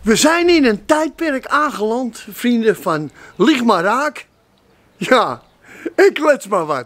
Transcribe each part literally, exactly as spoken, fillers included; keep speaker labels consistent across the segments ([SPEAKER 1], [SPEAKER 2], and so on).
[SPEAKER 1] We zijn in een tijdperk aangeland, vrienden, van lieg maar raak. Ja, en klets maar wat.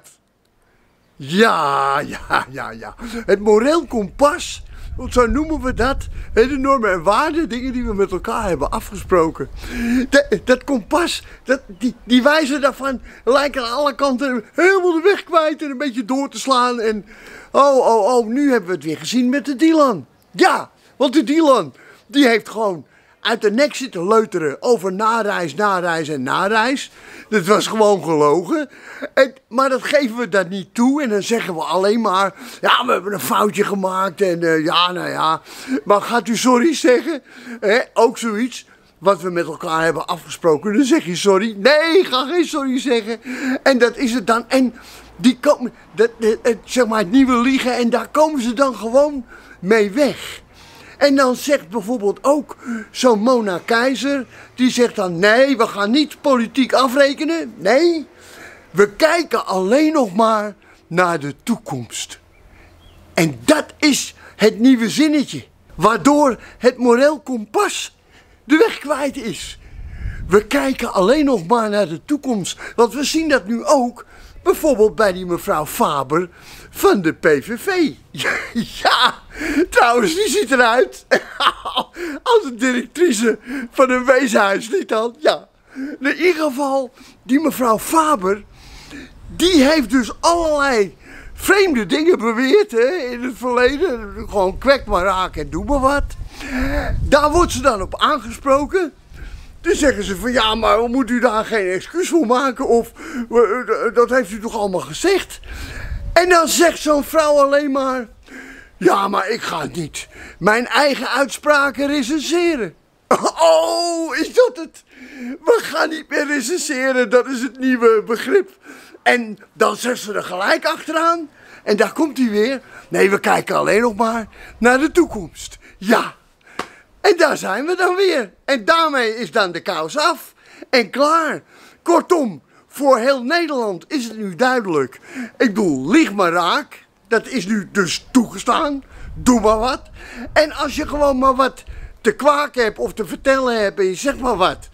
[SPEAKER 1] Ja, ja, ja, ja. Het moreel kompas, want zo noemen we dat. De normen en waarden, dingen die we met elkaar hebben afgesproken. Dat, dat kompas, dat, die, die wijzen daarvan lijken aan alle kanten helemaal de weg kwijt en een beetje door te slaan. En oh, oh, oh, nu hebben we het weer gezien met de Dylan. Ja, want de Dylan, die heeft gewoon uit de nek zitten leuteren over nareis, nareis en nareis. Dat was gewoon gelogen. En, maar dat geven we dan niet toe en dan zeggen we alleen maar, ja, we hebben een foutje gemaakt en uh, ja, nou ja. Maar gaat u sorry zeggen? Hè? Ook zoiets wat we met elkaar hebben afgesproken. Dan zeg je sorry. Nee, ga geen sorry zeggen. En dat is het dan. En die komen, dat, dat, het, zeg maar het nieuwe liegen en daar komen ze dan gewoon mee weg. En dan zegt bijvoorbeeld ook zo'n Mona Keizer, die zegt dan, nee, we gaan niet politiek afrekenen. Nee, we kijken alleen nog maar naar de toekomst. En dat is het nieuwe zinnetje, waardoor het moreel kompas de weg kwijt is. We kijken alleen nog maar naar de toekomst, want we zien dat nu ook, bijvoorbeeld bij die mevrouw Faber van de P V V. Ja, trouwens, die ziet eruit als een directrice van een weeshuis, niet dan? Ja, in ieder geval, die mevrouw Faber, die heeft dus allerlei vreemde dingen beweerd, hè, in het verleden. Gewoon kwek maar raken en doe maar wat. Daar wordt ze dan op aangesproken. Dan zeggen ze van, ja, maar moet u daar geen excuus voor maken? Of, dat heeft u toch allemaal gezegd? En dan zegt zo'n vrouw alleen maar, ja, maar ik ga niet mijn eigen uitspraken recenseren. Oh, is dat het? We gaan niet meer recenseren, dat is het nieuwe begrip. En dan zegt ze er gelijk achteraan, en daar komt hij weer. Nee, we kijken alleen nog maar naar de toekomst. Ja. En daar zijn we dan weer. En daarmee is dan de kous af. En klaar. Kortom, voor heel Nederland is het nu duidelijk. Ik bedoel, lieg maar raak. Dat is nu dus toegestaan. Doe maar wat. En als je gewoon maar wat te kwaken hebt of te vertellen hebt en je zegt maar wat,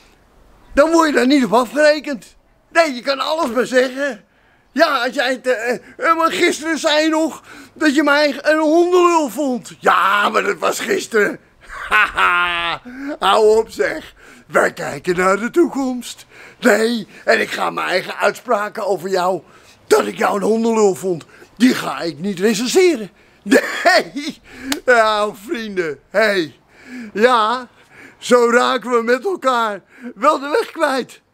[SPEAKER 1] dan word je daar niet op afgerekend. Nee, je kan alles maar zeggen. Ja, als jij het, uh, maar gisteren zei je nog dat je mij een hondenlul vond. Ja, maar dat was gisteren. Haha, hou op zeg. Wij kijken naar de toekomst. Nee, en ik ga mijn eigen uitspraken over jou, dat ik jou een hondenlul vond, die ga ik niet recenseren. Nee, nou vrienden, hé. Hey. Ja, zo raken we met elkaar wel de weg kwijt.